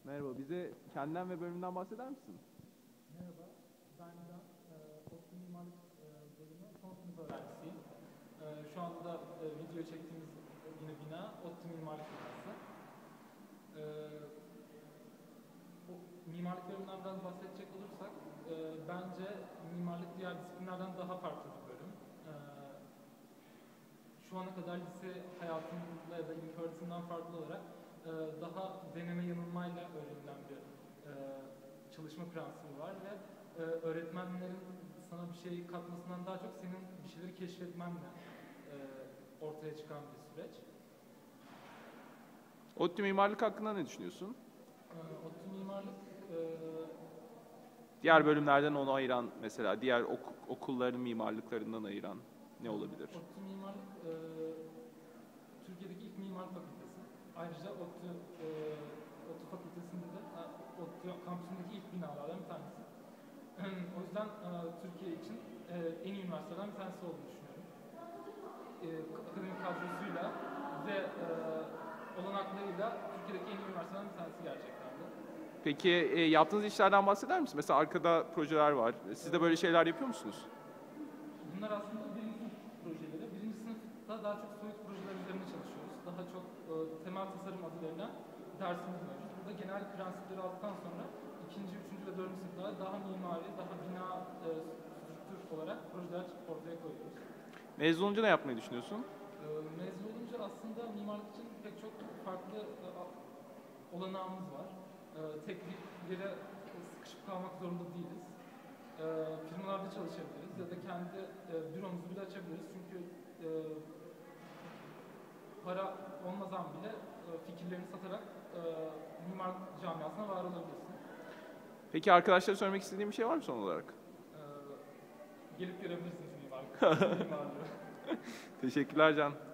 Merhaba, bize kendinden ve bölümünden bahseder misin? Merhaba, ben Can. ODTÜ Mimarlık Bölümü son sınıf öğrencisiyim. Şu anda da video çektiğimiz yine bina ODTÜ Mimarlık Binası. E, Mimarlık bölümünden biraz bahsedecek olursak, bence mimarlık diğer disiplinlerden daha farklı bir bölüm. Şu ana kadar lise hayatımda ya da ilk öğretimden farklı olarak daha deneme yanılmayla öğrenilen bir çalışma prensibi var ve öğretmenlerin sana bir şey katmasından daha çok senin bir şeyleri keşfetmenle ortaya çıkan bir süreç. ODTÜ mimarlık hakkında ne düşünüyorsun? ODTÜ mimarlık Diğer bölümlerden onu ayıran, mesela diğer okulların mimarlıklarından ayıran ne olabilir? ODTÜ mimarlık Türkiye'deki ilk mimar fakültesi. Ayrıca ODTÜ fakültesinde de ODTÜ kampüsündeki ilk binalardan bir tanesi. O yüzden Türkiye için en iyi üniversitelerden bir tanesi olduğunu düşünüyorum. Akademik kadrosuyla ve olanaklarıyla Türkiye'deki en iyi üniversitelerden bir tanesi gerçekten de. Peki yaptığınız işlerden bahseder misin? Mesela arkada projeler var. Siz de böyle şeyler yapıyor musunuz? Bunlar aslında birinci sınıf projeleri. Birinci sınıfta daha çok soyut projeler üzerine çalışıyoruz. Daha çok temel tasarım adı verilen dersimiz mevcut. Burada genel prensipleri aldıktan sonra ikinci, üçüncü ve dördüncü sınıflarda daha mimari, daha bina strüktür olarak projeler ortaya koyuyoruz. Mezun olunca ne yapmayı düşünüyorsun? Mezun olunca aslında mimarlık için pek çok farklı olanağımız var. Tek bir yere sıkışıp kalmak zorunda değiliz. Firmalarda çalışabiliriz ya da kendi büromuzu bile açabiliriz. Çünkü para olmadan bile fikirlerini satarak mimar camiasına var olabilirsin. Peki arkadaşlara söylemek istediğin bir şey var mı son olarak? Gelip görebilirsiniz mimarlığı. Teşekkürler Can.